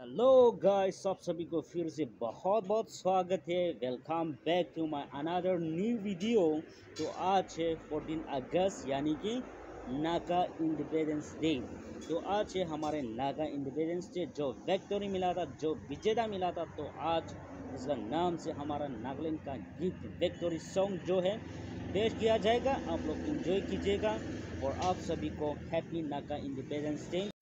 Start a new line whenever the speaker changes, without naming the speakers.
Hello guys, आप सभी को फिर से बहुत बहुत स्वागत है। Welcome back to my another new video. तो आज है 14 अगस्त यानी कि नागा इंडिपेंडेंस डे। तो आज है हमारे नागा इंडिपेंडेंस डे, जो विक्ट्री मिला था, जो विजेता मिला था। तो आज इसका नाम से हमारा नागालैंड का गीत विक्ट्री सॉन्ग जो है पेश किया जाएगा। आप लोग एंजॉय कीजिएगा और आप सभी को हैप्पी नागा इंडिपेंडेंस डे।